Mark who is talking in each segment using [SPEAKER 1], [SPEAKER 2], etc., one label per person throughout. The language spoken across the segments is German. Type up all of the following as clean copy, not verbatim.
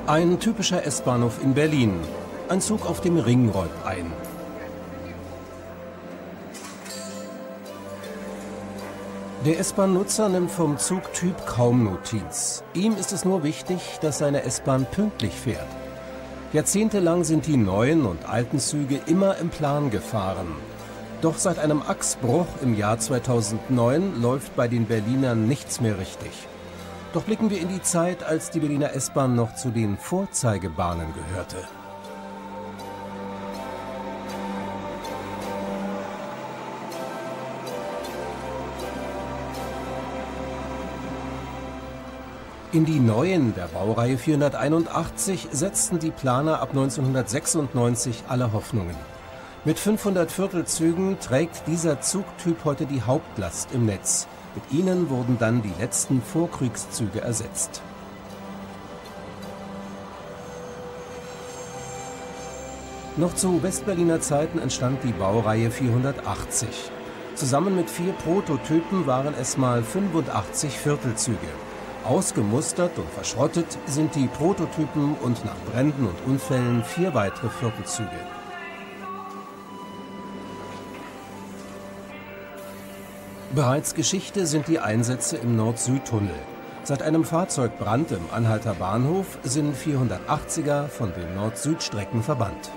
[SPEAKER 1] Ein typischer S-Bahnhof in Berlin. Ein Zug auf dem Ring rollt ein. Der S-Bahn-Nutzer nimmt vom Zugtyp kaum Notiz. Ihm ist es nur wichtig, dass seine S-Bahn pünktlich fährt. Jahrzehntelang sind die neuen und alten Züge immer im Plan gefahren. Doch seit einem Achsbruch im Jahr 2009 läuft bei den Berlinern nichts mehr richtig. Doch blicken wir in die Zeit, als die Berliner S-Bahn noch zu den Vorzeigebahnen gehörte. In die neuen der Baureihe 481 setzten die Planer ab 1996 alle Hoffnungen. Mit 500 Viertelzügen trägt dieser Zugtyp heute die Hauptlast im Netz. Mit ihnen wurden dann die letzten Vorkriegszüge ersetzt. Noch zu Westberliner Zeiten entstand die Baureihe 480. Zusammen mit 4 Prototypen waren es mal 85 Viertelzüge. Ausgemustert und verschrottet sind die Prototypen und nach Bränden und Unfällen 4 weitere Viertelzüge. Bereits Geschichte sind die Einsätze im Nord-Süd-Tunnel. Seit einem Fahrzeugbrand im Anhalter Bahnhof sind 480er von den Nord-Süd-Strecken verbannt.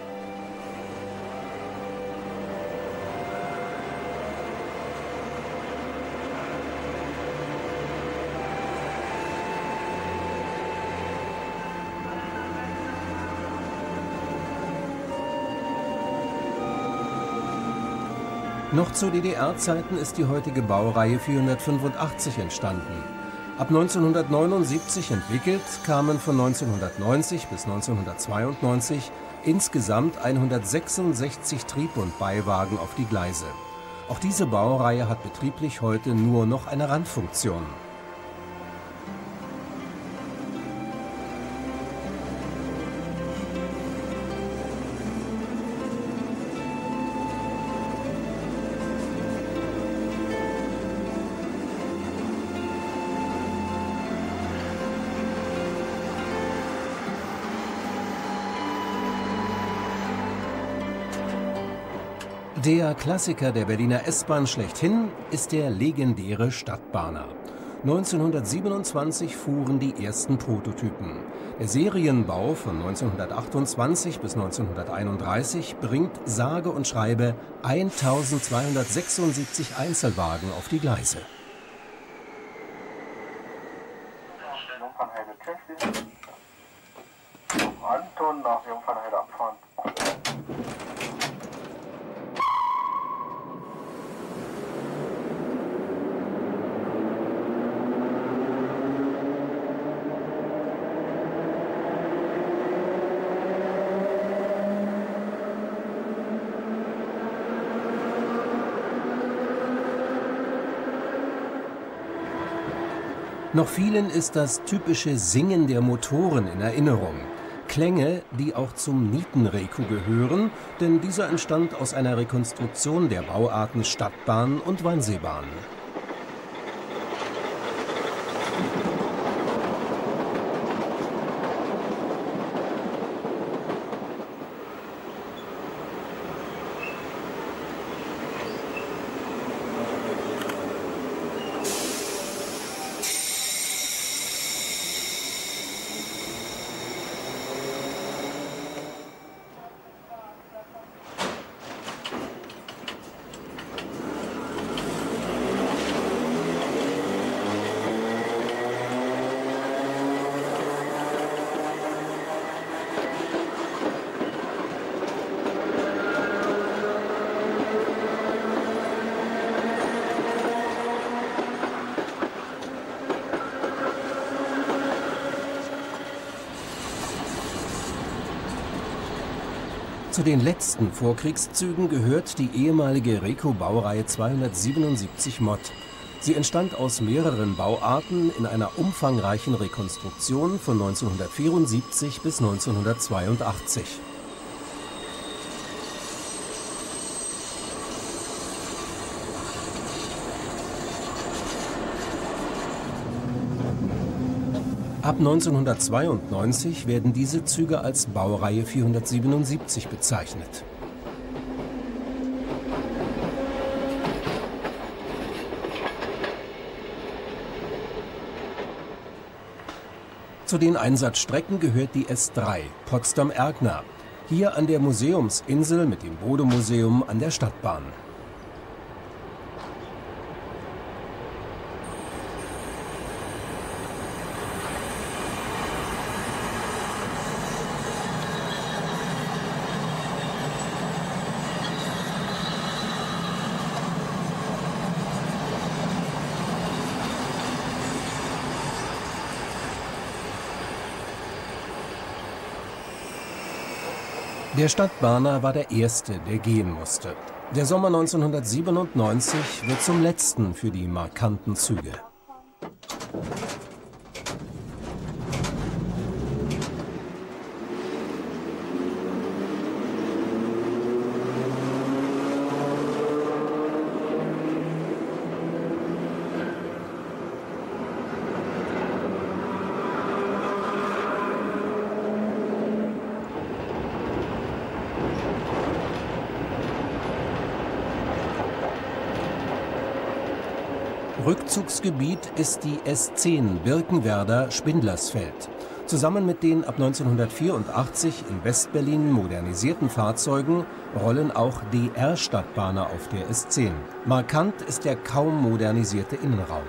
[SPEAKER 1] Noch zu DDR-Zeiten ist die heutige Baureihe 485 entstanden. Ab 1979 entwickelt, kamen von 1990 bis 1992 insgesamt 166 Trieb- und Beiwagen auf die Gleise. Auch diese Baureihe hat betrieblich heute nur noch eine Randfunktion. Der Klassiker der Berliner S-Bahn schlechthin ist der legendäre Stadtbahner. 1927 fuhren die ersten Prototypen. Der Serienbau von 1928 bis 1931 bringt sage und schreibe 1276 Einzelwagen auf die Gleise.
[SPEAKER 2] Anton nach Jungfernheide abfahren.
[SPEAKER 1] Noch vielen ist das typische Singen der Motoren in Erinnerung. Klänge, die auch zum Nietenreku gehören, denn dieser entstand aus einer Rekonstruktion der Bauarten Stadtbahn und Wannseebahn. Zu den letzten Vorkriegszügen gehört die ehemalige Reco-Baureihe 277 Mod. Sie entstand aus mehreren Bauarten in einer umfangreichen Rekonstruktion von 1974 bis 1982. Ab 1992 werden diese Züge als Baureihe 477 bezeichnet. Zu den Einsatzstrecken gehört die S3 Potsdam-Erkner, hier an der Museumsinsel mit dem Bode-Museum an der Stadtbahn. Der Stadtbahner war der erste, der gehen musste. Der Sommer 1997 wird zum letzten für die markanten Züge. Rückzugsgebiet ist die S10 Birkenwerder-Spindlersfeld. Zusammen mit den ab 1984 in Westberlin modernisierten Fahrzeugen rollen auch DR-Stadtbahner auf der S10. Markant ist der kaum modernisierte Innenraum.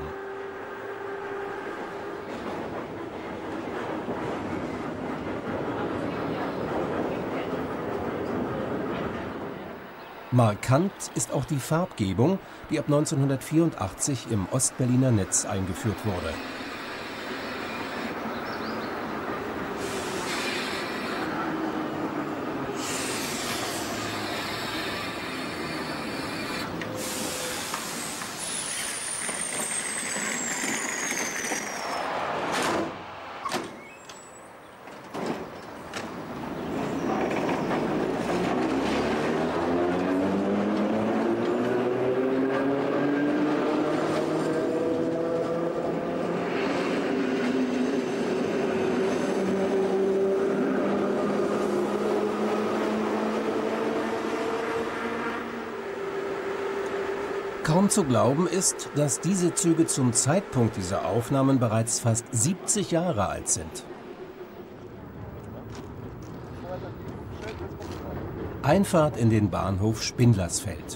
[SPEAKER 1] Markant ist auch die Farbgebung, die ab 1984 im Ostberliner Netz eingeführt wurde. Kaum zu glauben ist, dass diese Züge zum Zeitpunkt dieser Aufnahmen bereits fast 70 Jahre alt sind. Einfahrt in den Bahnhof Spindlersfeld.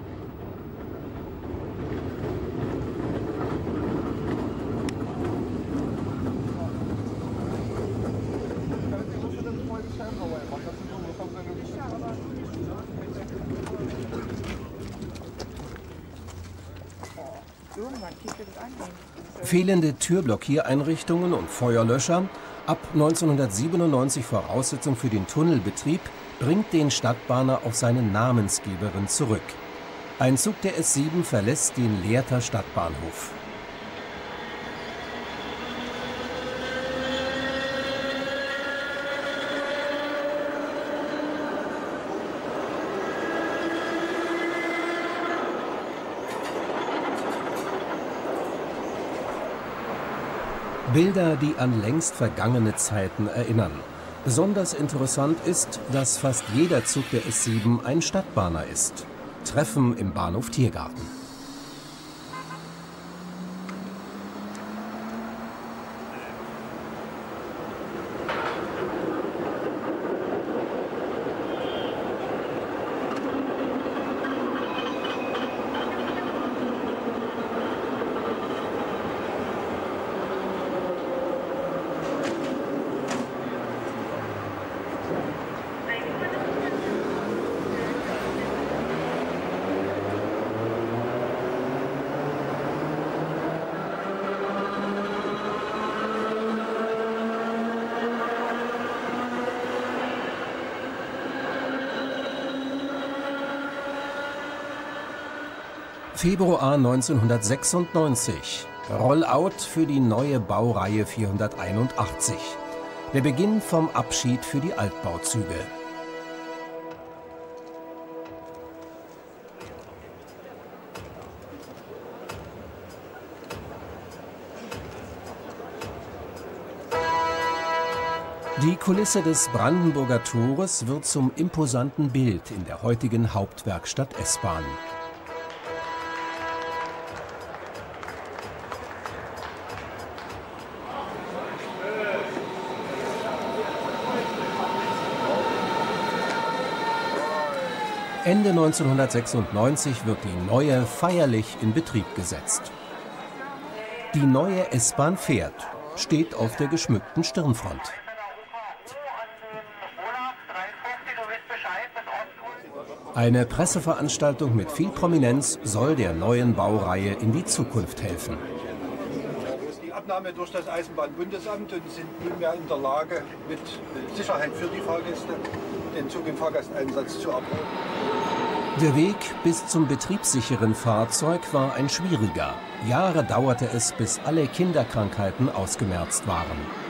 [SPEAKER 1] Fehlende Türblockiereinrichtungen und Feuerlöscher, ab 1997 Voraussetzung für den Tunnelbetrieb, bringt den Stadtbahner auf seine Namensgeberin zurück. Ein Zug der S7 verlässt den Lehrter Stadtbahnhof. Bilder, die an längst vergangene Zeiten erinnern. Besonders interessant ist, dass fast jeder Zug der S7 ein Stadtbahner ist. Treffen im Bahnhof Tiergarten. Februar 1996. Rollout für die neue Baureihe 481. Der Beginn vom Abschied für die Altbauzüge. Die Kulisse des Brandenburger Tores wird zum imposanten Bild in der heutigen Hauptwerkstatt S-Bahn. Ende 1996 wird die neue feierlich in Betrieb gesetzt. Die neue S-Bahn fährt, steht auf der geschmückten Stirnfront. Eine Presseveranstaltung mit viel Prominenz soll der neuen Baureihe in die Zukunft helfen.
[SPEAKER 3] Die Abnahme durch das Eisenbahnbundesamt und sind nunmehr in der Lage, mit Sicherheit für die Fahrgäste den Zug im Fahrgasteinsatz zu erproben.
[SPEAKER 1] Der Weg bis zum betriebssicheren Fahrzeug war ein schwieriger. Jahre dauerte es, bis alle Kinderkrankheiten ausgemerzt waren.